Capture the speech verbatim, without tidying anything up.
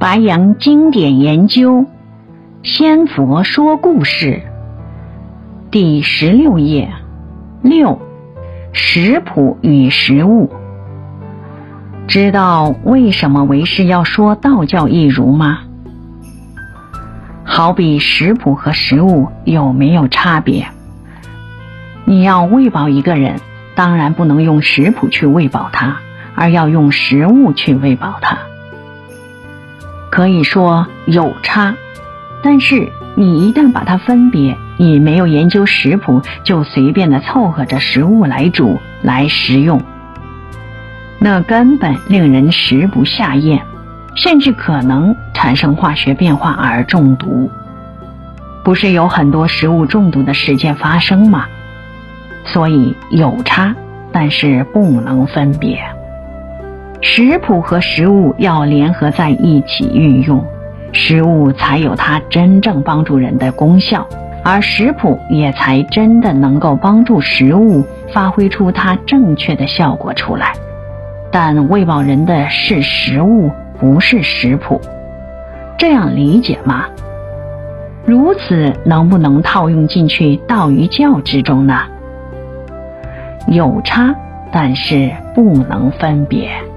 白羊经典研究，仙佛说故事，第十六页。六，食谱与食物。知道为什么为师要说道教一如吗？好比食谱和食物有没有差别？你要喂饱一个人，当然不能用食谱去喂饱他，而要用食物去喂饱他。可以说有差，但是你一旦把它分别，你没有研究食谱，就随便的凑合着食物来煮来食用，那根本令人食不下咽，甚至可能产生化学变化而中毒。不是有很多食物中毒的事件发生吗？所以有差，但是不能分别。食谱和食物要联合在一起运用，食物才有它真正帮助人的功效，而食谱也才真的能够帮助食物发挥出它正确的效果出来。但喂饱人的是食物，不是食谱，这样理解吗？如此能不能套用进去道与教之中呢？有差，但是不能分别。